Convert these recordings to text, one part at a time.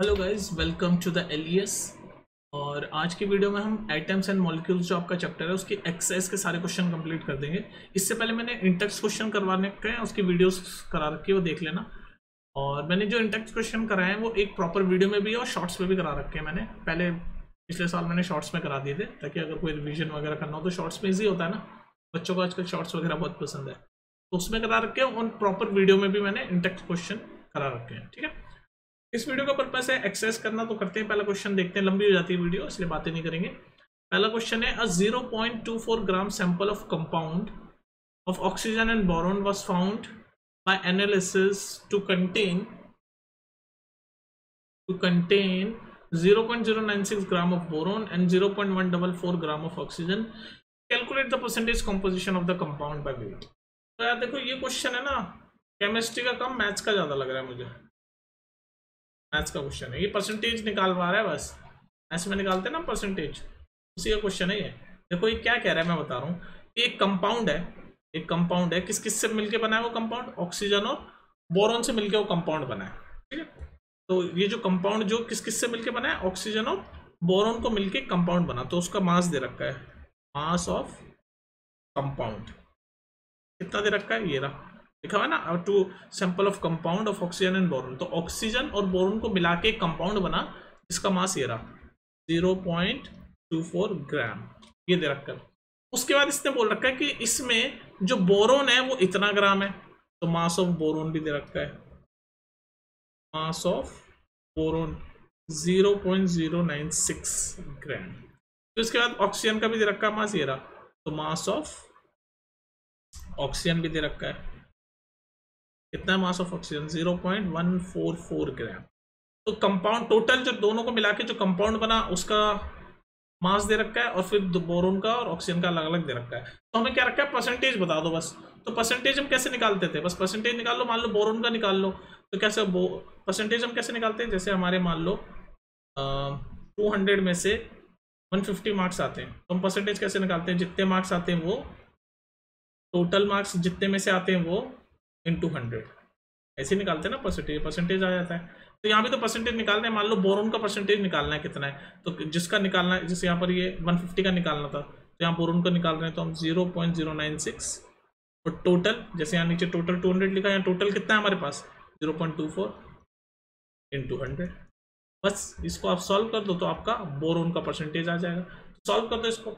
Hello guys, welcome to the LES. और आज की वीडियो में हम एटम्स एंड मॉलिक्यूल्स जो आपका चैप्टर है उसकी एक्सरसाइज के सारे क्वेश्चन कंप्लीट कर देंगे। इससे पहले मैंने इंटेक्स क्वेश्चन करवाने के हैं, उसकी वीडियोस करा रखी है, वो देख लेना। और मैंने जो इंटेक्स क्वेश्चन कराए हैं वो एक प्रॉपर वीडियो में भी है और शॉर्ट्स में भी करा रखे हैं। मैंने पहले पिछले साल मैंने शॉर्ट्स में करा दिए थे, ताकि अगर कोई रिविजन वगैरह करना हो तो शॉर्ट्स में ईजी होता है ना। बच्चों को आजकल शॉर्ट्स वगैरह बहुत पसंद है, तो उसमें करा रखे हैं। और प्रॉपर वीडियो में भी मैंने इंटेक्स क्वेश्चन करा रखे हैं, ठीक है। इस वीडियो का पर्पस है एक्सरसाइज करना, तो करते हैं। पहला क्वेश्चन देखते हैं, लंबी हो जाती है वीडियो इसलिए बातें नहीं करेंगे। पहला क्वेश्चन है, a 0.24 gram sample of compound of oxygen and boron was found by analysis to contain 0.096 gram of boron and 0.144 gram of oxygen. Calculate the percentage composition of the compound by weight. तो यार देखो, ये question है ना, chemistry का कम maths का ज्यादा लग रहा है मुझे। मैथ्स का क्वेश्चन है ये, परसेंटेज निकाल पा रहा है बस। ऐसे में निकालते हैं ना परसेंटेज, उसी का क्वेश्चन है ये। देखो ये क्या कह रहा है, मैं बता रहा हूँ। एक कंपाउंड है, एक कंपाउंड है, किस किस से मिलके बना है वो कंपाउंड? ऑक्सीजन और बोरॉन से मिलके वो कंपाउंड बना है, ठीक है। तो ये जो कंपाउंड जो किस किस से मिलके बना है, ऑक्सीजन और बोरॉन को मिलके कंपाउंड बना, तो उसका मास दे रखा है। मास ऑफ कंपाउंड कितना दे रखा है, ये रहा लिखा हुआ है ना, two sample of compound of oxygen and boron. तो ऑक्सीजन और बोरॉन को मिला के कंपाउंड बना, इसका मास ये रहा 0.24 ग्राम, ये दे रखा है। उसके बाद इसने बोल रखा है कि इसमें जो बोरॉन है वो इतना ग्राम है, तो मास ऑफ बोरॉन भी दे रखा है। Mass of boron 0.096 gram. तो इसके बाद ऑक्सीजन का भी दे रखा है मास, ये रहा। तो मास ऑफ ऑक्सीजन भी दे रखा है, कितना मास ऑफ ऑक्सीजन 0.144 ग्राम। तो कंपाउंड टोटल जो दोनों को मिला के जो कंपाउंड बना उसका मास दे रखा है, और फिर बोरोन का और ऑक्सीजन का अलग अलग दे रखा है। तो हमें क्या रखा है, परसेंटेज बता दो बस। तो परसेंटेज हम कैसे निकालते थे, बस परसेंटेज निकाल लो। मान लो बोरोन का निकाल लो, तो कैसे परसेंटेज हम कैसे निकालते हैं? जैसे हमारे मान लो 200 में से 150 मार्क्स आते हैं, तो हम परसेंटेज कैसे निकालते हैं? जितने मार्क्स आते हैं वो टोटल मार्क्स जितने में से आते हैं वो इंटू 100, ऐसे निकालते हैं ना परसेंटेज। परसेंटेज आ जाता है। तो यहाँ भी तो परसेंटेज निकालना है। मान लो बोरोन का परसेंटेज निकालना है, कितना है, तो जिसका निकालना है, जैसे यहाँ पर ये 150 का निकालना था, तो यहाँ बोरोन का निकाल रहे हैं, तो हम 0.096। और टोटल, जैसे यहाँ नीचे टोटल 200 लिखा है, यहाँ टोटल कितना है हमारे पास 0.24 इंटू 100। बस इसको आप सॉल्व कर दो तो आपका बोरोन का परसेंटेज आ जाएगा। सॉल्व कर दो इसको।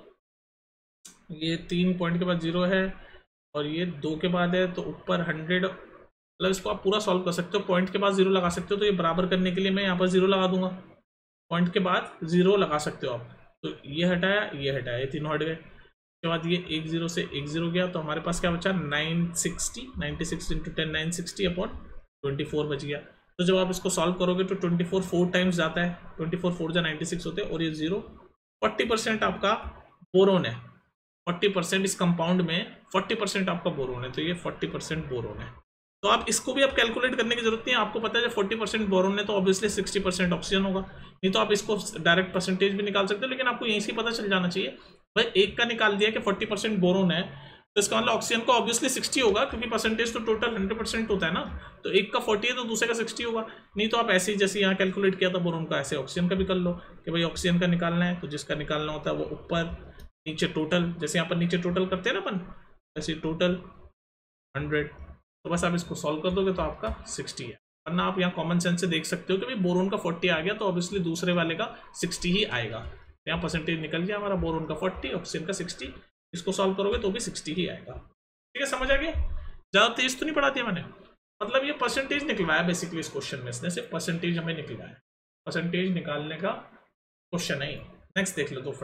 ये 3 पॉइंट के बाद 0 है और ये 2 के बाद है, तो ऊपर 100। मतलब इसको आप पूरा सॉल्व कर सकते हो, पॉइंट के बाद 0 लगा सकते हो। तो ये बराबर करने के लिए मैं यहाँ पर 0 लगा दूंगा, पॉइंट के बाद 0 लगा सकते हो आप। तो ये हटाया, ये तीनों हट गए। उसके बाद ये 1 0 से 1 0 गया, तो हमारे पास क्या बचा 960। 96 इंटू 10 960 अपॉन 24 बच गया। तो जब आप इसको सॉल्व करोगे तो 24 4 टाइम्स जाता है, 24 4 जा 96 होते हैं, और ये 0 40% आपका बोरोन है। 40% इस कंपाउंड में 40% आपका बोरोन है, तो ये 40% बोरोन है। तो आप इसको भी आप कैलकुलेट करने की जरूरत नहीं है। आपको पता है जब 40% बोरोन है तो ऑब्वियसली 60% ऑक्सीजन होगा। नहीं तो आप इसको डायरेक्ट परसेंटेज भी निकाल सकते हो, लेकिन आपको यहीं से पता चल जाना चाहिए। भाई एक का निकाल दिया कि 40% बोरोन है, तो इसका मतलब ऑक्सीजन का ऑब्वियसली 60 होगा, क्योंकि परसेंटेज तो टोटल 100% होता है ना। तो एक का 40 है तो दूसरे का 60 होगा। नहीं तो आप ऐसे ही जैसे यहाँ कैलकुलेट किया था बोरोन का, ऐसे ऑक्सीजन का भी कर लो कि भाई ऑक्सीजन का निकालना है, तो जिसका निकालना होता है वो ऊपर नीचे टोटल, जैसे यहाँ पर नीचे टोटल करते हैं ना अपन, ऐसे टोटल 100। तो बस आप इसको सॉल्व कर दोगे तो आपका 60 है। वरना आप यहाँ कॉमन सेंस से देख सकते हो कि भाई बोरोन का 40 आ गया, तो ऑब्वियसली दूसरे वाले का 60 ही आएगा। तो यहाँ परसेंटेज निकल गया हमारा, बोरोन का 40, ऑक्सीजन का 60। इसको सॉल्व करोगे तो भी 60 ही आएगा। ठीक है, समझ आ गया? ज़्यादा तेज तो नहीं पढ़ा दिया मैंने। मतलब ये परसेंटेज निकलवाया बेसिकली इस क्वेश्चन में, इसने सिर्फ परसेंटेज हमें निकलवाया। परसेंटेज निकालने का क्वेश्चन है। नेक्स्ट देख लो तो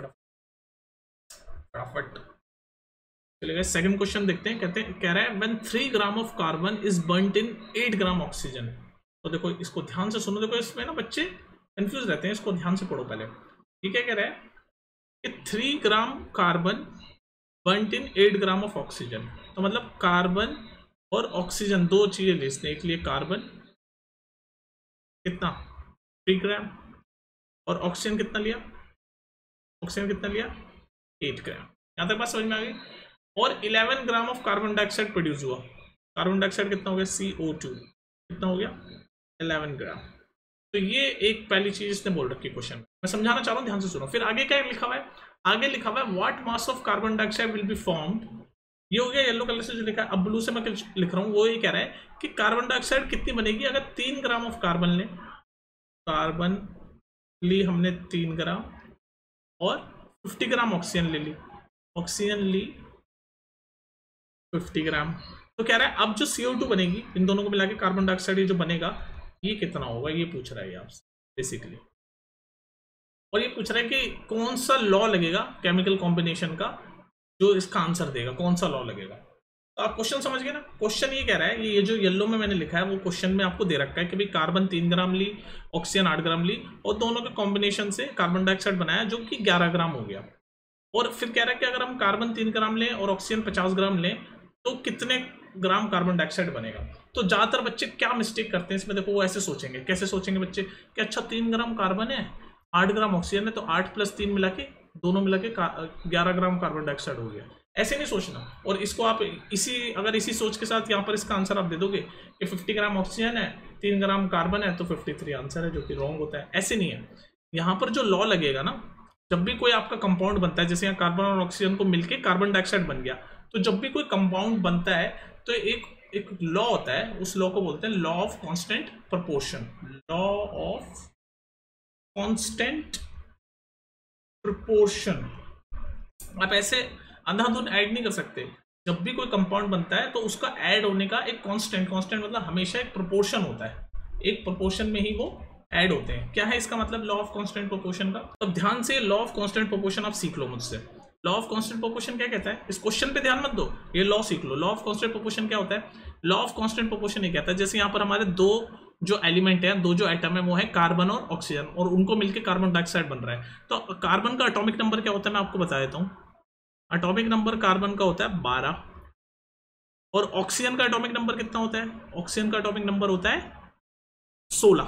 फटाफट चलेगा। सेकंड क्वेश्चन देखते हैं। कह रहा है when 3 gram of carbon is burned in 8 gram oxygen. तो देखो इसको ध्यान से सुनो। देखो इसमें ना बच्चे कंफ्यूज रहते हैं, इसको ध्यान से पढ़ो पहले। ये क्या कह रहा है कि 3 gram carbon burned in 8 gram of oxygen. तो मतलब कार्बन और ऑक्सीजन दो चीजें ले, इसने एक लिए कार्बन कितना 3 ग्राम, और ऑक्सीजन कितना लिया, ऑक्सीजन कितना लिया 8 ग्राम। यहां तक बात समझ में आ गई। और 11 gram of carbon dioxide produce हुआ। कार्बन डाइऑक्साइड कितना हो गया CO2, कितना हो गया 11 ग्राम। तो ये एक पहली चीज इसने बोल रखी क्वेश्चन में, मैं समझाना चाह रहा हूँ, ध्यान से सुनो। फिर आगे क्या लिखा हुआ है, आगे लिखा हुआ है what mass of carbon dioxide will be formed. ये हो गया येलो कलर से जो लिखा है। अब ब्लू से मैं लिख रहा हूँ, वो ये कह रहा है कि कार्बन डाइऑक्साइड कितनी बनेगी अगर 3 ग्राम ऑफ कार्बन ले, कार्बन ली हमने 3 ग्राम और 50 ग्राम ऑक्सीजन ले ली, ऑक्सीजन ली 50 ग्राम। तो कह रहा है अब जो CO2 बनेगी इन दोनों को मिला के कार्बन डाइऑक्साइड ये जो बनेगा ये कितना होगा, ये पूछ रहा है आपसे बेसिकली। और ये पूछ रहा है कि कौन सा लॉ लगेगा केमिकल कॉम्बिनेशन का जो इसका आंसर देगा, कौन सा लॉ लगेगा। तो आप क्वेश्चन समझ गए ना। क्वेश्चन ये कह रहा है, ये जो येलो में मैंने लिखा है वो क्वेश्चन में आपको दे रखा है कि भाई कार्बन 3 ग्राम ली, ऑक्सीजन 8 ग्राम ली और दोनों के कॉम्बिनेशन से कार्बन डाइऑक्साइड बनाया जो कि 11 ग्राम हो गया। और फिर कह रहा है कि अगर हम कार्बन 3 ग्राम लें और ऑक्सीजन 50 ग्राम लें तो कितने ग्राम कार्बन डाइऑक्साइड बनेगा। तो ज्यादातर बच्चे क्या मिस्टेक करते हैं इसमें, देखो वो ऐसे सोचेंगे, कैसे सोचेंगे बच्चे कि अच्छा 3 ग्राम कार्बन है 8 ग्राम ऑक्सीजन है तो 8 + 3 मिला के दोनों मिला के 11 ग्राम कार्बन डाइऑक्साइड हो गया। ऐसे नहीं सोचना। और इसको आप इसी सोच के साथ यहाँ पर इसका आंसर आप दे दोगे कि 50 ग्राम ऑक्सीजन है 3 ग्राम कार्बन है तो 53 आंसर है, जो कि रॉन्ग होता है। ऐसे नहीं है। यहाँ पर जो लॉ लगेगा ना, जब भी कोई आपका कंपाउंड बनता है, जैसे यहाँ कार्बन और ऑक्सीजन को मिलके कार्बन डाइऑक्साइड बन गया, तो जब भी कोई कंपाउंड बनता है तो एक लॉ होता है, उस लॉ को बोलते हैं law of constant proportion. Law of constant proportion. आप ऐसे अंधाधुंध ऐड नहीं कर सकते। जब भी कोई कंपाउंड बनता है तो उसका ऐड होने का एक कांस्टेंट मतलब हमेशा एक प्रोपोर्शन होता है, एक प्रोपोर्शन में ही वो ऐड होते हैं। क्या है इसका मतलब लॉ ऑफ कांस्टेंट प्रोपोर्शन का? तो ध्यान से लॉ ऑफ कांस्टेंट प्रोपोर्शन आप सीख लो मुझसे। लॉ ऑफ कांस्टेंट प्रोपोर्शन क्या कहता है, इस क्वेश्चन पे ध्यान मत दो, ये लॉ सीख लो। लॉ ऑफ कांस्टेंट प्रोपोर्शन क्या होता है? लॉ ऑफ कांस्टेंट प्रोपोर्शन ये कहता है जैसे यहाँ पर हमारे दो जो एलिमेंट है, दो जो एटम है वो है कार्बन और ऑक्सीजन, और उनको मिलकर कार्बन डाइऑक्साइड बन रहा है। तो कार्बन का एटॉमिक नंबर क्या होता है मैं आपको बता देता हूँ। एटॉमिक नंबर कार्बन का होता है 12 और ऑक्सीजन का एटॉमिक नंबर कितना होता है? ऑक्सीजन का एटॉमिक नंबर होता है 16।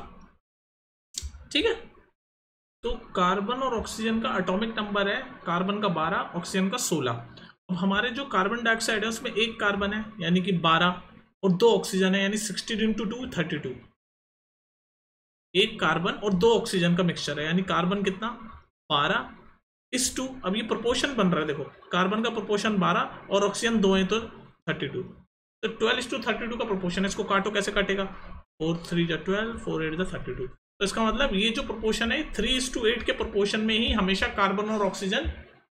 ठीक है, तो कार्बन और ऑक्सीजन का एटॉमिक नंबर है, कार्बन का 12 ऑक्सीजन का 16। अब हमारे जो कार्बन डाइऑक्साइड है उसमें एक कार्बन है यानी कि 12 और 2 ऑक्सीजन है यानी 16 × 2 32। एक कार्बन और 2 ऑक्सीजन का मिक्सचर है यानी कार्बन कितना 12:2। अब ये प्रोपोर्शन बन रहा है, देखो कार्बन का प्रोपोर्शन 12 और ऑक्सीजन 2 है तो 32, तो 12:32 का प्रोपोर्शन है। इसको काटो, कैसे काटेगा? 4 3 12, 4 8 32। तो इसका मतलब ये जो प्रोपोर्शन है 3:8 के प्रोपोर्शन में ही हमेशा कार्बन और ऑक्सीजन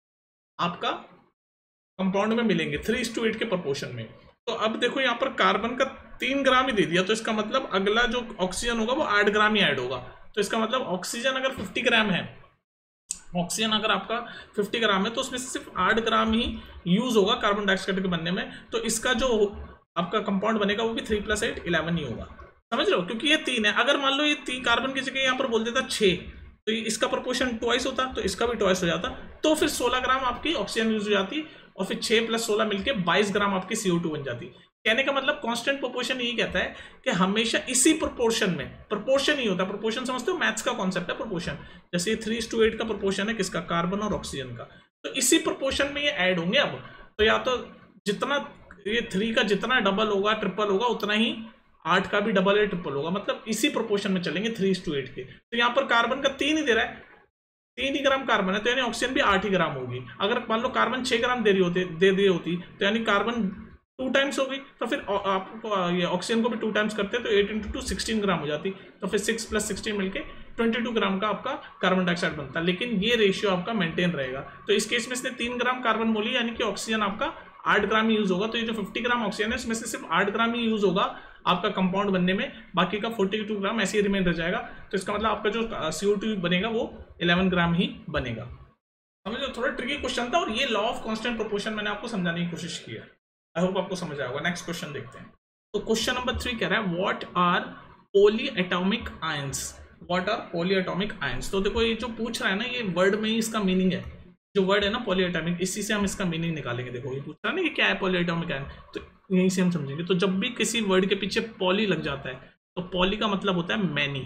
आपका कंपाउंड में मिलेंगे, 3:8 के प्रोपोर्शन में। तो अब देखो यहाँ पर कार्बन का 3 ग्राम ही दे दिया, तो इसका मतलब अगला जो ऑक्सीजन होगा वो 8 ग्राम ही ऐड होगा। तो इसका मतलब ऑक्सीजन अगर 50 ग्राम है, ऑक्सीजन अगर आपका 50 ग्राम है तो उसमें से सिर्फ 8 ग्राम ही यूज होगा कार्बन डाइऑक्साइड के बनने में। तो इसका जो आपका कंपाउंड बनेगा वो भी 3 + 8 11 ही होगा। समझ रहे हो? क्योंकि ये 3 है। अगर मान लो ये 3 कार्बन की जगह यहाँ पर बोल देता 6, तो इसका प्रोपोर्शन ट्वाइस होता, तो इसका भी ट्वाइस हो जाता, तो फिर 16 ग्राम आपकी ऑक्सीजन यूज हो जाती और फिर 6 + 16 मिलके 22 ग्राम आपकी CO2 बन जाती। कहने का मतलब कांस्टेंट प्रोपोर्शन यही कहता है कि हमेशा इसी प्रोपोर्शन में, प्रोपोर्शन ही होता है। प्रोपोर्शन समझते हो? मैथ्स का कॉन्सेप्ट है प्रोपोर्शन। जैसे 3:8 का प्रोपोर्शन है किसका? कार्बन और ऑक्सीजन का। तो इसी प्रोपोर्शन में ये ऐड होंगे। अब तो या तो जितना ये 3 का जितना डबल होगा, ट्रिपल होगा, उतना ही 8 का भी डबल या ट्रिपल होगा। मतलब इसी प्रोपोर्शन में चलेंगे 3:8 के। तो यहाँ पर कार्बन का 3 ही दे रहा है, 3 ही ग्राम कार्बन है तो यानी ऑक्सीजन भी 8 ही ग्राम होगी। अगर मान लो कार्बन 6 ग्राम दे दी होती तो यानी कार्बन 2 टाइम्स हो गई, तो फिर आपको ये ऑक्सीजन को भी 2 टाइम्स करते तो 8 × 2 16 ग्राम हो जाती, तो फिर 6 + 16 मिलके 22 ग्राम का आपका कार्बन डाइऑक्साइड बनता। लेकिन ये रेशियो आपका मेंटेन रहेगा। तो इस केस में इसने 3 ग्राम कार्बन बोली यानी कि ऑक्सीजन आपका 8 ग्राम ही यूज होगा। तो ये जो 50 ग्राम ऑक्सीजन है उसमें से सिर्फ 8 ग्राम ही यूज होगा आपका कंपाउंड बनने में, बाकी का 42 ग्राम ऐसे ही रिमेन रह जाएगा। तो इसका मतलब आपका जो CO2 बनेगा वो 11 ग्राम ही बनेगा। समझो, थोड़ा ट्रिकी क्वेश्चन था और ये लॉ ऑफ कांस्टेंट प्रोपोर्शन मैंने आपको समझाने की कोशिश की है। आई होप आपको समझ आया होगा। नेक्स्ट क्वेश्चन देखते हैं। तो क्वेश्चन नंबर 3 कह रहा है what are polyatomic ions. What are polyatomic ions. तो देखो ये जो पूछ रहा है ना, ये वर्ड में ही इसका मीनिंग है। जो वर्ड है ना पॉलीएटॉमिक, इसी से हम इसका मीनिंग निकालेंगे। देखो ये पूछ रहा है ना कि क्या है पॉलीएटॉमिक आयन, तो यहीं से हम समझेंगे। तो जब भी किसी वर्ड के पीछे पॉली लग जाता है तो पॉली का मतलब होता है मैनी।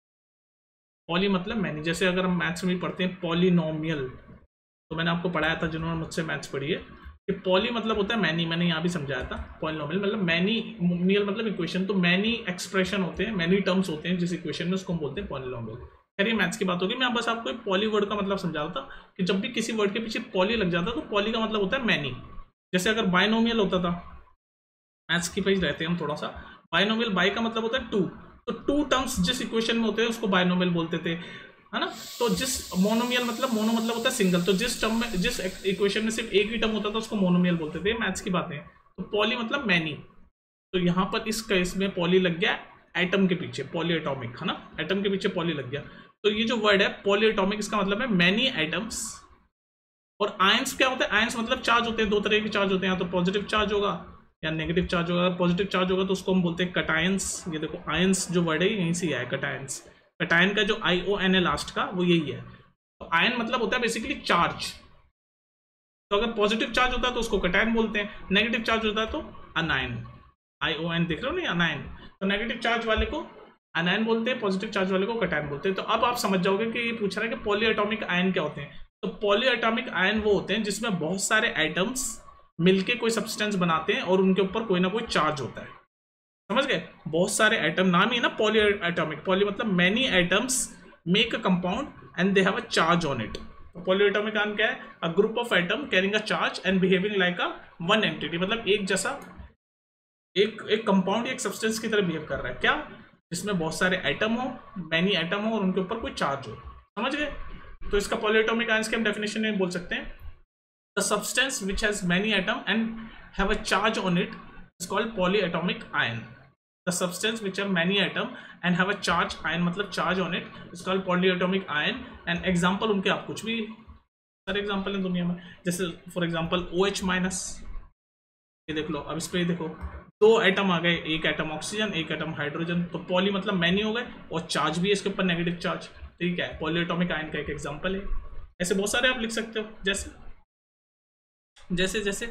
पॉली मतलब मैनी। जैसे अगर हम मैथ्स में पढ़ते हैं पॉलिनोमियल, तो मैंने आपको पढ़ाया था जिन्होंने मुझसे मैथ्स पढ़ी है, कि पॉली मतलब होता है मैनी, मैंने यहाँ भी समझाया था। पॉलिनोमियल मतलब मैनीमियल मतलब इक्वेशन, तो मैनी एक्सप्रेशन होते हैं, मैनी टर्म्स होते हैं जिस इक्वेशन में, उसको हम बोलते हैं पॉलिनोमियल। खैर ये मैथ्स की बात होगी, मैं बस आपको पॉली वर्ड का मतलब समझा रहा था कि जब भी किसी वर्ड के पीछे पॉली लग जाता है तो पॉली का मतलब होता है मैनी। जैसे अगर बाइनोमियल होता था, मैथ्स की पेज रहते हैं हम थोड़ा सा, बाइनोमियल बाई का मतलब होता है टू, तो टू टर्म्स जिस इक्वेशन में होते हैं उसको बाइनोमियल बोलते थे, है ना। तो जिस मोनोमियल मतलब, मोनो मतलब होता है सिंगल, तो जिस टर्म में, जिस इक्वेशन में सिर्फ एक ही टर्म होता था उसको मोनोमियल बोलते थे। मैथ्स की बातें। तो पॉली मतलब मैनी, तो यहाँ पर इस केस में पॉली लग गया एटम के पीछे, पॉली एटॉमिक, है ना, एटम के पीछे पॉली लग गया। तो ये जो वर्ड है पॉली एटॉमिक, इसका मतलब है मैनी एटम्स। और आयंस क्या होता है, आयंस मतलब चार्ज होते हैं, दो तरह के चार्ज होते हैं, या तो पॉजिटिव चार्ज होगा या नेगेटिव चार्ज होगा। अगर पॉजिटिव चार्ज होगा तो उसको हम बोलते हैं कटायंस। ये देखो आयंस जो वर्ड है यहीं से आया है, कटायंस। कटायन का जो ION है लास्ट का वो यही है। तो आयन मतलब होता है बेसिकली चार्ज। तो अगर पॉजिटिव चार्ज होता है तो उसको कटायन बोलते हैं, नेगेटिव चार्ज होता है तो अनायन। ION देख रहे हो नहीं, अनायन। तो नेगेटिव चार्ज वाले को अनायन बोलते हैं, पॉजिटिव चार्ज वाले को कटायन बोलते हैं। तो अब आप समझ जाओगे कि ये पूछ रहा है कि पॉली एटॉमिक आयन क्या होते हैं। तो पॉली एटॉमिक आयन वो होते हैं जिसमें बहुत सारे एटम्स मिलके कोई सब्सटेंस बनाते हैं और उनके ऊपर कोई ना कोई चार्ज होता है। समझ गए, बहुत सारे एटम, नाम ही है ना पॉली एटॉमिक, पॉली मतलब many atoms make a compound and they have a charge on it. Poly atomic ion क्या है, a group of atom carrying a charge and behaving like a one entity, मतलब एक जैसा, एक compound, एक substance की तरह बिहेव कर रहा है, क्या, जिसमें बहुत सारे एटम हो, मैनी एटम हो और उनके ऊपर कोई चार्ज हो। समझ गए। तो इसका पॉली एटॉमिक आयंस के हम डेफिनेशन में बोल सकते हैं, the substance which has many atom and have a charge on it is called polyatomic ion. The substance which have many atom and have a charge ion मतलब charge on it is called polyatomic ion। and example उनके आप कुछ भी सारे example हैं दुनिया में, जैसे फॉर एग्जाम्पल OH माइनस, ये देख लो। अब इस पे देखो, दो एटम आ गए, एक एटम ऑक्सीजन एक एटम हाइड्रोजन, तो पॉली मतलब मैनी हो गए और चार्ज भी है इसके ऊपर, नेगेटिव चार्ज। ठीक है, पॉलीएटॉमिक आयन का एक एग्जाम्पल है। ऐसे बहुत सारे आप लिख सकते हो, जैसे जैसे जैसे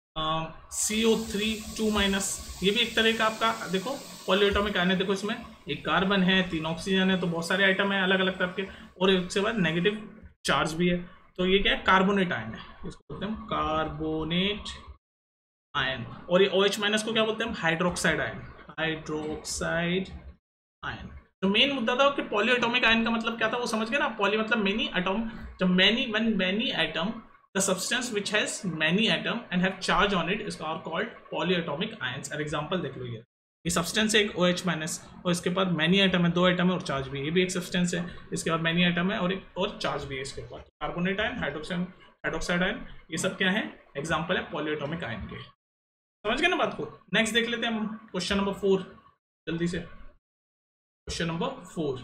CO3 2 माइनस, ये भी एक तरह का आपका देखो पॉलीएटॉमिक आयन है। देखो इसमें एक कार्बन है, 3 ऑक्सीजन है, तो बहुत सारे आइटम है अलग अलग तरह के, और इसके बाद नेगेटिव चार्ज भी है। तो ये क्या है, कार्बोनेट आयन है, इसको बोलते हैं कार्बोनेट आयन। और ये OH माइनस को क्या बोलते हैं हम, हाइड्रोक्साइड आयन, हाइड्रोक्साइड आयन। तो मेन मुद्दा था कि पॉलीएटॉमिक आयन का मतलब क्या था, वो समझ गए ना। पॉली मतलब मेनी एटम, जब many atom, the substance which has many atom and have charge on it is called polyatomic ions। और एग्जांपल देख लो, ये सब्सटेंस है एक OH माइनस, और इसके बाद मैनी एटम है, 2 एटम है और चार्ज भी है। ये भी एक सब्सटेंस है, इसके बाद मैनी एटम है और एक और चार्ज भी है इसके ऊपर। कार्बोनेट आयन, हाइड्रोक्साइड आयन, ये सब क्या है, एग्जांपल है पॉलीएटॉमिक आयन के। समझ गए ना बात को। नेक्स्ट देख लेते हैं हम क्वेश्चन नंबर 4 जल्दी से। क्वेश्चन नंबर 4,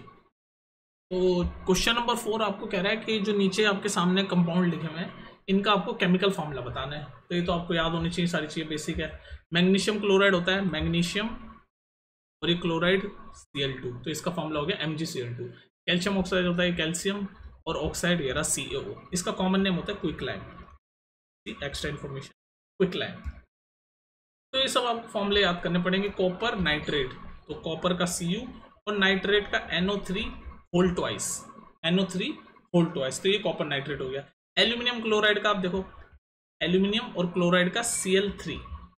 तो क्वेश्चन नंबर 4 आपको कह रहा है कि जो नीचे आपके सामने कंपाउंड लिखे हुए हैं इनका आपको केमिकल फॉर्मूला बताना है। तो ये तो आपको याद होनी चाहिए, सारी चीज़ें बेसिक है। मैग्नीशियम क्लोराइड होता है, मैग्नीशियम, और ये क्लोराइड Cl2, तो इसका फॉर्मूला हो गया MgCl2। कैल्शियम ऑक्साइड होता है कैल्शियम, और ऑक्साइड ये रहा CaO। इसका कॉमन नेम होता है क्विकलाइम, एक्स्ट्रा इन्फॉर्मेशन, क्विकलाइम। तो ये सब आपको फॉर्मूले याद करने पड़ेंगे। कॉपर नाइट्रेट, तो कॉपर का Cu और नाइट्रेट का NO3 whole twice, NO3 whole twice, तो ये कॉपर नाइट्रेट हो गया। एल्यूमिनियम क्लोराइड का आप देखो, एल्यूमिनियम और क्लोराइड का Cl3।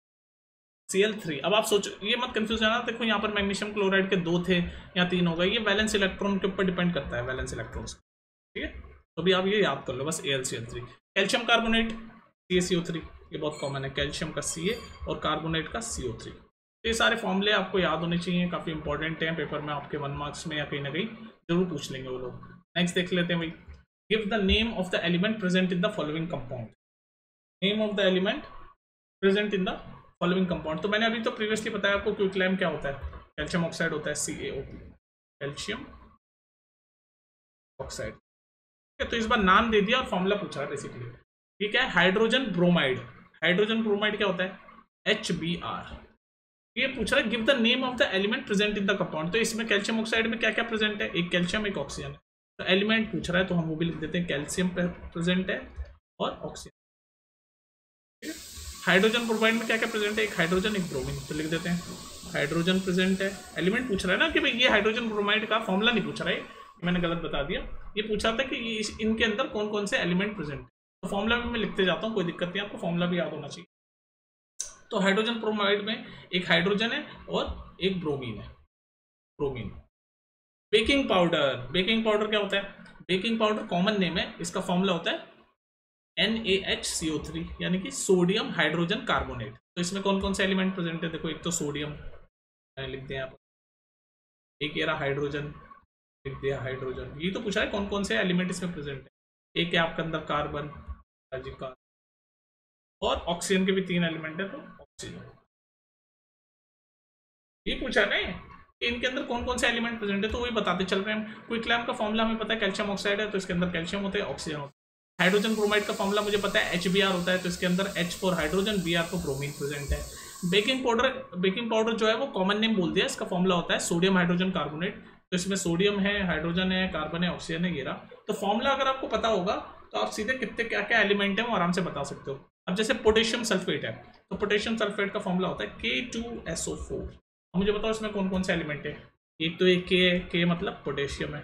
अब आप सोचो, ये मत कंफ्यूज होना, देखो यहाँ पर मैग्नीशियम क्लोराइड के 2 थे या 3 हो गए, ये वैलेंस इलेक्ट्रॉन के ऊपर डिपेंड करता है, वैलेंस इलेक्ट्रॉन्स। ठीक है, तो भी आप ये याद कर लो बस, AlCl3। कैल्शियम कार्बोनेट CaCO3, ये बहुत कॉमन है, कैल्शियम का Ca और कार्बोनेट का CO3। तो ये सारे फॉर्मूले आपको याद होने चाहिए, काफ़ी इंपॉर्टेंट हैं, पेपर में आपके 1 मार्क्स में या कहीं ना कहीं जरूर पूछ लेंगे वो लोग। नेक्स्ट देख लेते हैं भाई, give the name of the element present in the following compound. Name of the element present in the following compound. तो मैंने अभी तो प्रीवियसली बताया आपको क्विकलाइम क्या होता है, कैल्शियम ऑक्साइड होता है CaO, कैल्शियम ऑक्साइड। तो इस बार नाम दे दिया और फॉर्मूला पूछा है बेसिकली। ठीक है, हाइड्रोजन ब्रोमाइड, हाइड्रोजन ब्रोमाइड क्या होता है HBr। ये पूछ रहा है give the name of the element present in the compound. तो इसमें कैल्शियम ऑक्साइड में क्या क्या प्रेजेंट है, एक कैल्शियम एक ऑक्सीजन है। तो एलिमेंट पूछ रहा है तो हम वो भी लिख देते हैं, कैल्शियम प्रेजेंट है और ऑक्सीजन। हाइड्रोजन ब्रोमाइड में क्या क्या प्रेजेंट है, एक हाइड्रोजन एक ब्रोमीन, तो लिख देते हैं हाइड्रोजन प्रेजेंट है। एलिमेंट पूछ रहा है ना कि भाई ये हाइड्रोजन ब्रोमाइड का फॉर्मूला नहीं पूछ रहा है, मैंने गलत बता दिया। ये पूछा था कि इनके अंदर कौन कौन से एलिमेंट प्रेजेंट है, तो फॉर्मूला भी मैं लिखते जाता हूँ, कोई दिक्कत नहीं, आपको फॉर्मूला भी याद होना चाहिए। तो हाइड्रोजन ब्रोमाइड में एक हाइड्रोजन है और एक ब्रोमीन है, bromine. Baking powder, baking powder क्या होता है? बेकिंग पाउडर कॉमन नेम है, इसका फॉर्मूला होता है NaHCO3 यानी कि सोडियम हाइड्रोजन कार्बोनेट। तो इसमें कौन कौन से एलिमेंट प्रेजेंट है? देखो एक तो सोडियम लिख दिया आप, एक ये रहा हाइड्रोजन लिख दिया, हाइड्रोजन। ये तो पूछा है कौन कौन से एलिमेंट इसमें प्रेजेंट है। एक है आपके अंदर कार्बन का, और ऑक्सीजन के भी 3 एलिमेंट है, तो ऑक्सीजन। ये पूछा नहीं कि इनके अंदर कौन कौन से एलिमेंट प्रेजेंट है, तो वही बताते चल रहे हैं। क्विकलैम का फॉर्मूला हमें पता है कैल्शियम ऑक्साइड है, तो इसके अंदर कैल्शियम होते हैं, ऑक्सीजन होता है। हाइड्रोजन ब्रोमाइड का फॉर्मूला मुझे पता है HBr होता है, तो इसके अंदर H for hydrogen, Br for bromine present है। बेकिंग पाउडर जो है वो कॉमन नेम बोल दिया, इसका फॉर्मूला होता है सोडियम हाइड्रोजन कार्बोनेट। तो इसमें सोडियम है, हाइड्रोजन है, कार्बन है, ऑक्सीजन है, ये रहा। तो फॉर्मूला अगर आपको पता होगा तो आप सीधे कितने क्या क्या एलिमेंट है वो आराम से बता सकते हो। अब जैसे पोटेशियम सल्फेट है, तो पोटेशियम सल्फेट का फॉर्मूला होता है K2SO4। अब मुझे बताओ इसमें कौन कौन से एलिमेंट है। एक तो एक K है, K मतलब पोटेशियम है,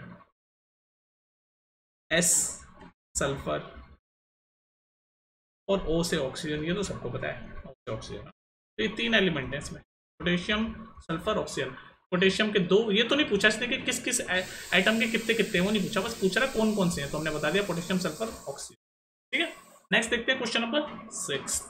S सल्फर, और O से ऑक्सीजन, ये तो सबको पता है, O से ऑक्सीजन। तो ये 3 एलिमेंट हैं इसमें, पोटेशियम सल्फर ऑक्सीजन। पोटेशियम के 2, ये तो नहीं पूछा इसने कि किस किस आइटम के कितने कितने, वो नहीं पूछा, बस पूछ रहा है कौन कौन से हैं, तो हमने बता दिया पोटेशियम सल्फर ऑक्सीजन। ठीक है, नेक्स्ट देखते हैं question number 6।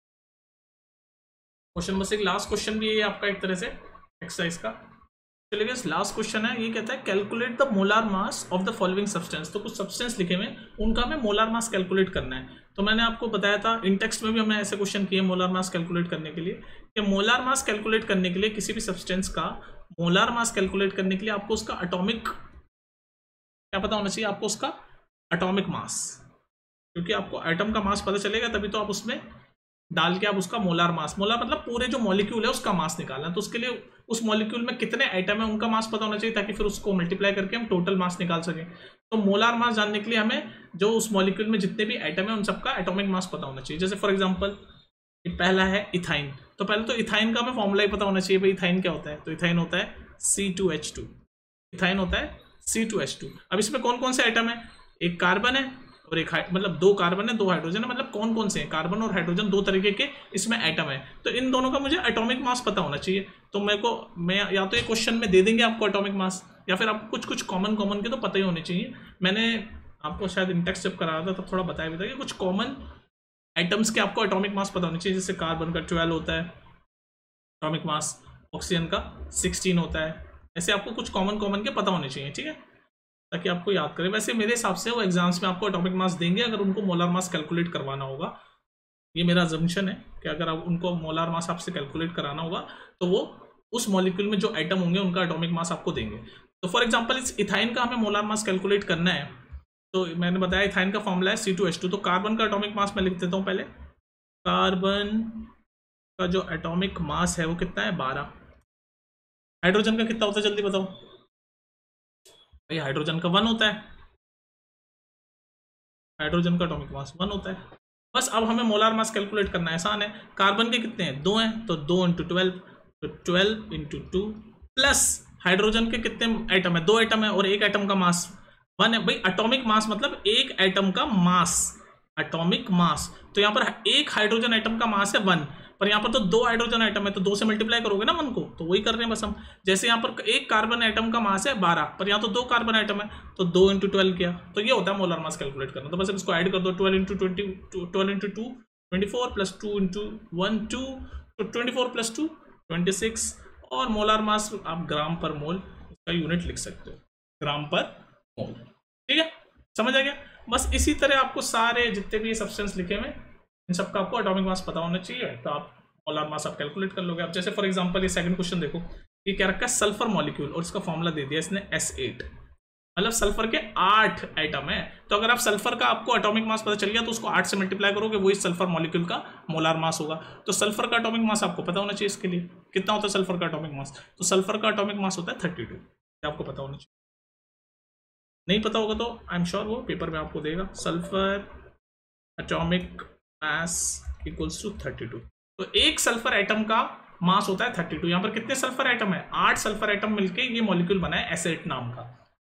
Question number 6 last question भी है आपका एक तरह से एक्सरसाइज का। चलिए लास्ट क्वेश्चन है, ये कहता है calculate the molar mass of the following substance. तो कुछ सब्सटेंस लिखे हुए उनका हमें मोलार मास कैलकुलेट करना है। तो मैंने आपको बताया था इन टेक्स्ट में भी हमने ऐसे क्वेश्चन किए मोलार मास कैलकुलेट करने के लिए, कि मोलार मास कैलकुलेट करने के लिए किसी भी सब्सटेंस का मोलार मास कैलकुलेट करने के लिए आपको उसका एटॉमिक क्या पता होना चाहिए, आपको उसका एटॉमिक मास, क्योंकि आपको एटम का मास पता चलेगा तभी तो आप उसमें डाल के आप उसका मोलार मास, मोलार मतलब पूरे जो मॉलिक्यूल है उसका मास निकालना, तो उसके लिए उस मॉलिक्यूल में कितने एटम है उनका मास पता होना चाहिए, ताकि फिर उसको मल्टीप्लाई करके हम टोटल मास निकाल सकें। तो मोलार मास जानने के लिए हमें जो उस मॉलिक्यूल में जितने भी एटम है उन सबका एटॉमिक मास पता होना चाहिए। जैसे फॉर एग्जाम्पल पहला है इथाइन, तो पहले तो इथाइन का हमें फॉर्मूला ही पता होना चाहिए, भाई इथाइन क्या होता है। तो इथाइन होता है C2H2, इथाइन होता है C2H2। अब इसमें कौन कौन से एटम है, एक कार्बन है और एक मतलब 2 कार्बन है 2 हाइड्रोजन है, मतलब कौन कौन से हैं, कार्बन और हाइड्रोजन 2 तरीके के इसमें एटम है। तो इन दोनों का मुझे एटॉमिक मास पता होना चाहिए। तो मैं या तो ये क्वेश्चन में दे देंगे आपको एटॉमिक मास, या फिर आपको कुछ कॉमन के तो पता ही होने चाहिए। मैंने आपको शायद इंटेक्स जब कराया था तब थोड़ा बताया भी था कि कुछ कॉमन एटम्स के आपको एटॉमिक मास पता होने चाहिए। जैसे कार्बन का 12 होता है एटॉमिक मास, ऑक्सीजन का 16 होता है, ऐसे आपको कुछ कॉमन के पता होने चाहिए, ठीक है, ताकि आपको याद करें। वैसे मेरे हिसाब से वो एग्जाम्स में आपको एटॉमिक मास देंगे अगर उनको मोलार मास कैलकुलेट करवाना होगा। ये मेरा अजम्पशन है कि अगर आप उनको मोलार मास आपसे कैलकुलेट कराना होगा तो वो उस मॉलिक्यूल में जो एटम होंगे उनका एटॉमिक मास आपको देंगे। तो फॉर एग्जांपल इस इथाइन का हमें मोलार मास कैलकुलेट करना है, तो मैंने बताया इथाइन का फॉर्मूला है C2H2। तो कार्बन का एटॉमिक मास मैं लिख देता हूँ पहले। कार्बन का जो एटॉमिक मास है वो कितना है 12। हाइड्रोजन का कितना होता है जल्दी बताओ भाई, हाइड्रोजन का 1 होता है, हाइड्रोजन का एटॉमिक मास 1 होता है। बस अब हमें मोलार मास कैलकुलेट करना है, आसान है। कार्बन के कितने हैं 2 हैं, तो 2 × 12, तो 12 × 2 प्लस हाइड्रोजन के कितने एटम है 2 एटम है और एक एटम का मास 1 है। भाई एटॉमिक मास मतलब एक एटम का मास, एटॉमिक मास। तो यहाँ पर एक हाइड्रोजन एटम का मास है 1, पर यहाँ पर तो 2 हाइड्रोजन एटम है, तो 2 से मल्टीप्लाई करोगे ना 1 को, तो वही कर रहे हैं बस हम। जैसे यहाँ पर एक कार्बन एटम का मास है 12, पर यहाँ तो 2 कार्बन एटम है, तो 2 × 12 किया, तो ये होता है मोलार मास कैलकुलेट करना। तो बस इसको ऐड कर दो, 12 × 20, 12 × 2 24 प्लस 2 × 1 2, तो 24 प्लस 2 26, और मोलार मास आप ग्राम पर मोल इसका यूनिट लिख सकते हो, ग्राम पर मोल। ठीक है, समझ आ गया। बस इसी तरह आपको सारे जितने भी सब्सटेंस लिखे हुए इन सबका आपको एटॉमिक मास पता होना चाहिए, तो आप मोलार मास आप कैलकुलेट कर लोगे। अब जैसे फॉर एग्जांपल ये सेकंड क्वेश्चन देखो, ये क्या रखा है सल्फर मॉलिक्यूल, और इसका फॉर्मूला दे दिया इसने S8, मतलब सल्फर के 8 एटम है। तो अगर आप सल्फर का आपको एटॉमिक मास पता चल गया तो उसको 8 से मल्टीप्लाई करोगे, वही सल्फर मॉलिक्यूल का मोलार मास होगा। तो सल्फर का एटॉमिक मास आपको पता होना चाहिए। इसके लिए कितना होता है सल्फर का एटॉमिक मास, तो सल्फर का एटॉमिक मास होता है 32, आपको पता होना चाहिए। नहीं पता होगा तो आई एम श्योर वो पेपर में आपको देगा, sulphur atomic mass equals to 32। तो एक सल्फर एटम का मास होता है 32। यहाँ पर कितने सल्फर एटम है 8 सल्फर एटम मिलके ये मॉलिक्यूल बना है S8 नाम का।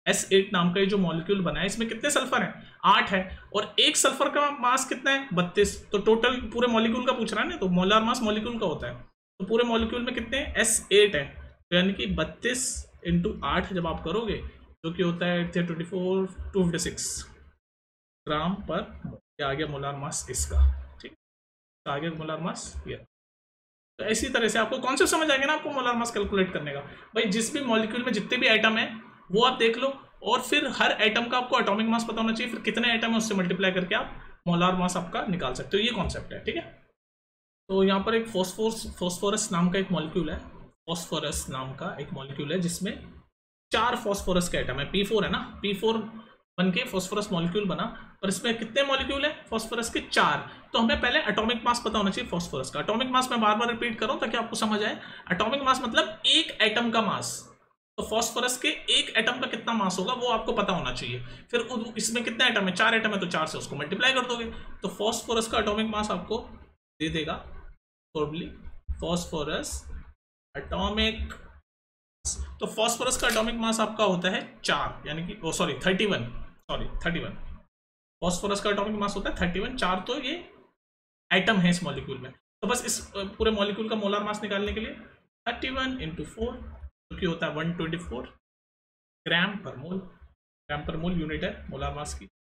S8 नाम का ये जो मॉलिक्यूल बना है इसमें कितने सल्फर हैं? 8 है, और एक सल्फर का मास कितना है? 32। तो टोटल पूरे मॉलिक्यूल का पूछ रहा है ना, तो मोलार मास मॉलिक्यूल का होता है, तो पूरे मॉलिक्यूल में कितने हैं? S8 है, तो यानी कि 32 × 8 जब आप करोगे जो कि होता है 24 256 ग्राम पर मोल। आ गया मोलार मास इसका, ठीक है, आ गया मोलार मास ये। तो इसी तरह से आपको कॉन्सेप्ट समझ आएगा ना आपको मोलार मास कैलकुलेट करने का। भाई जिस भी मॉलिक्यूल में जितने भी आइटम है वो आप देख लो, और फिर हर एटम का आपको एटॉमिक मास पता होना चाहिए, फिर कितने एटम है उससे मल्टीप्लाई करके आप मोलार मास आपका निकाल सकते हो। ये कॉन्सेप्ट है, ठीक है। तो यहाँ पर एक फॉस्फोरस नाम का एक मॉलिक्यूल है, फॉस्फोरस नाम का एक मॉलिक्यूल है जिसमें 4 फॉस्फोरस के एटम है, P4 है ना, P4 बन के फॉस्फोरस मॉलिक्यूल बना, पर इसमें कितने मॉलिक्यूल है फॉस्फोरस के? 4। तो हमें पहले एटॉमिक मास पता होना चाहिए फॉस्फोरस का। एटॉमिक मास मैं बार बार रिपीट कर रहा हूं ताकि आपको समझ आए। एटॉमिक मास मतलब एक एटम का मास, तो फॉस्फोरस के एक एटम का कितना मास होगा वो आपको पता होना चाहिए। फिर इसमें कितने एटम है? 4 एटम है, तो 4 से उसको मल्टीप्लाई कर दोगे, तो फॉस्फोरस का एटॉमिक मास आपको दे देगा फॉर्मली फॉस्फोरस एटॉमिक। तो फॉस्फोरस का एटॉमिक मास आपका होता है 4, यानी कि 31 फॉस्फोरस का एटॉमिक मास होता है 31। 4 तो ये एटम है इस मॉलिक्यूल में। तो बस इस पूरे मॉलिक्यूल का मोलार मास निकालने के लिए 31 × 4 जो कि होता है 124 ग्राम पर मोल। ग्राम पर मोल यूनिट है मोलार मास की।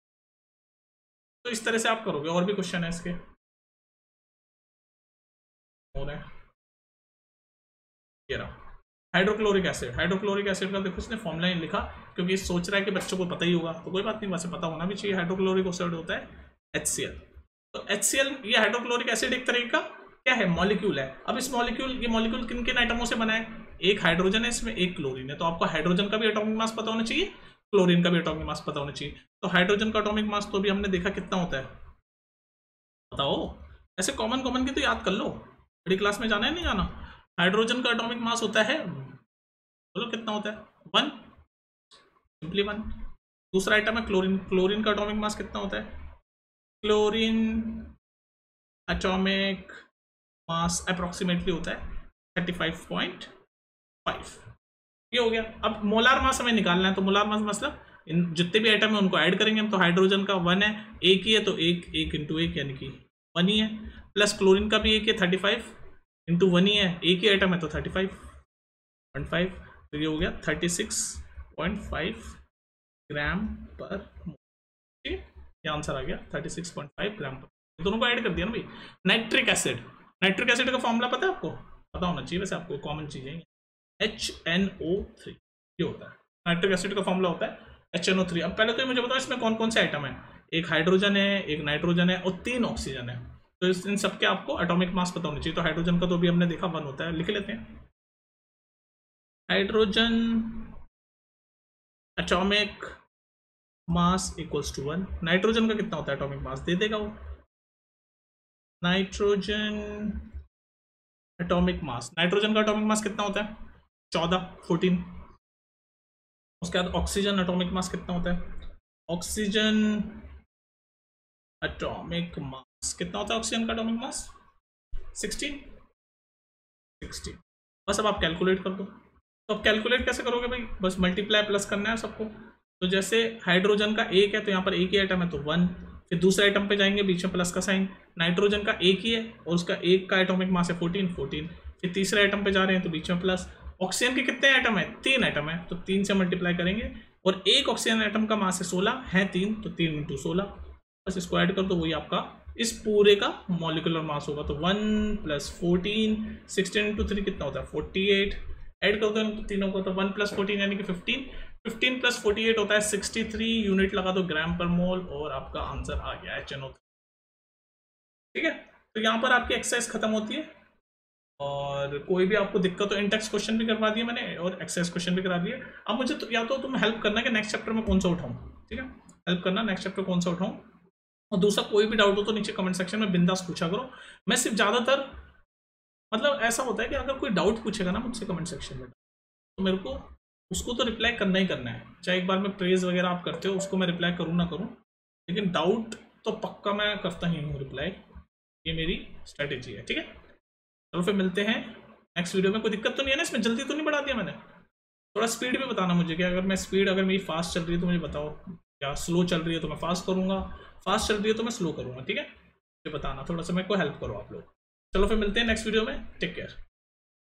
तो इस तरह से आप करोगे। और भी क्वेश्चन है इसके, और है ये रहा हाइड्रोक्लोरिक एसिड। हाइड्रोक्लोरिक एसिड का देखो इसने फॉर्मूला नहीं लिखा क्योंकि सोच रहा है कि बच्चों को पता ही होगा, तो कोई बात नहीं, वैसे पता होना भी चाहिए। हाइड्रोक्लोरिक एसिड होता है HCl। तो HCl ये हाइड्रोक्लोरिक एसिड एक तरह का क्या है? मॉलिक्यूल है। अब इस ये मॉलिक्यूल किन किन आइटमों से बना है? एक हाइड्रोजन है इसमें, एक क्लोरीन है। तो आपको हाइड्रोजन का भी एटॉमिक मास पता होना चाहिए, क्लोरीन का भी एटॉमिक मास पता होना चाहिए। तो हाइड्रोजन का एटॉमिक मास तो भी हमने देखा कितना होता है, बताओ। ऐसे कॉमन कॉमन की तो याद कर लो, बड़ी क्लास में जाना है नहीं जाना। हाइड्रोजन का एटॉमिक मास होता है, बोलो कितना होता है? 1, सिंपली 1। दूसरा आइटम है क्लोरीन। क्लोरीन का एटॉमिक मास कितना होता है? क्लोरीन एटॉमिक मास अप्रोक्सीमेटली होता है 35.5। ये हो गया। अब मोलार मास हमें निकालना है, तो मोलार मास मतलब इन जितने भी आइटम है उनको ऐड करेंगे हम। तो हाइड्रोजन का 1 है, एक ही है, तो एक × 1 यानी कि 1 ही है, प्लस क्लोरीन का भी एक है 35 × 1 ही है, एक ही आइटम है तो 35.5। तो ये हो गया 36.5 ग्राम पर मोल। ठीक है, ये आंसर आ गया 36.5 ग्राम पर। दोनों को ऐड कर दिया ना भाई। नाइट्रिक एसिड, नाइट्रिक एसिड का फॉर्मूला पता है आपको? पता होना चाहिए वैसे आपको, कॉमन चीजें HNO3 ये होता है। नाइट्रिक एसिड का फॉर्मूला होता है HNO3। अब पहले तो मुझे बताओ इसमें कौन कौन से आइटम है? एक हाइड्रोजन है, एक नाइट्रोजन है और 3 ऑक्सीजन है। तो इन सबके आपको एटॉमिक मास पता होना चाहिए। तो हाइड्रोजन का तो भी हमने देखा 1 होता है, लिख लेते हैं। Hydrogen atomic mass equals to 1। Nitrogen का कितना होता है एटॉमिक मास? दे देगा वो। नाइट्रोजन एटॉमिक मास, नाइट्रोजन का एटॉमिक मास कितना होता है? 14। उसके बाद ऑक्सीजन एटॉमिक मास कितना होता है? ऑक्सीजन एटॉमिक मास कितना होता है? ऑक्सीजन का एटॉमिक मास 16। बस अब आप कैलकुलेट कर दो। तो अब कैलकुलेट कैसे करोगे भाई? बस मल्टीप्लाई प्लस करना है सबको। तो जैसे हाइड्रोजन का 1 है तो यहाँ पर एक ही आइटम है तो 1, फिर दूसरे आइटम पे जाएंगे बीच में प्लस का साइन। नाइट्रोजन का 1 ही है और उसका 1 का एटॉमिक मास है 14। फिर तीसरे आइटम पे जा रहे हैं तो बीच में प्लस। ऑक्सीजन के कितने आइटम है? 3 आइटम है, तो 3 से मल्टीप्लाई करेंगे। और एक ऑक्सीजन आइटम का मास है 16 है 3, तो 3 × 16। बस इसको ऐड कर दो, वही आपका इस पूरे का मॉलिक्यूलर मास होगा। तो 1 + 14 16 × 3 कितना होता है? 48। ऐड कर दो तीनों को, तो 1 + 14 यानी कि 15 + 48 होता है 63 यूनिट। लगा दो ग्राम पर मोल और आपका आंसर आ गया HNO। ठीक है, तो यहाँ पर आपकी एक्सरसाइज खत्म होती है। और कोई भी आपको दिक्कत हो, इंटेक्स क्वेश्चन भी करवा दिए मैंने और एक्सरसाइज क्वेश्चन भी करा दिए। अब मुझे तो या तो तुम हेल्प करना कि नेक्स्ट चैप्टर में कौन सा उठाऊं। ठीक है, हेल्प करना नेक्स्ट चैप्टर कौन सा उठाऊं। और दूसरा कोई भी डाउट हो तो नीचे कमेंट सेक्शन में बिंदास पूछा करो। मैं सिर्फ ज़्यादातर मतलब ऐसा होता है कि अगर कोई डाउट पूछेगा ना मुझसे कमेंट सेक्शन में, तो मेरे को उसको तो रिप्लाई करना ही करना है। चाहे एक बार में प्रेज वगैरह आप करते हो उसको मैं रिप्लाई करूँ ना करूँ, लेकिन डाउट तो पक्का मैं करता ही हूँ रिप्लाई। ये मेरी स्ट्रेटेजी है। ठीक है, चलो फिर मिलते हैं नेक्स्ट वीडियो में। कोई दिक्कत तो नहीं है ना इसमें? जल्दी तो नहीं बढ़ा दिया मैंने? थोड़ा स्पीड भी बताना मुझे कि अगर मैं स्पीड अगर मेरी फास्ट चल रही है तो मुझे बताओ, या स्लो चल रही है तो मैं फास्ट करूँगा, फास्ट चल रही है तो मैं स्लो करूँगा, ठीक है। मुझे बताना, थोड़ा सा मेरे को हेल्प करो आप लोग। चलो फिर मिलते हैं नेक्स्ट वीडियो में, टेक केयर।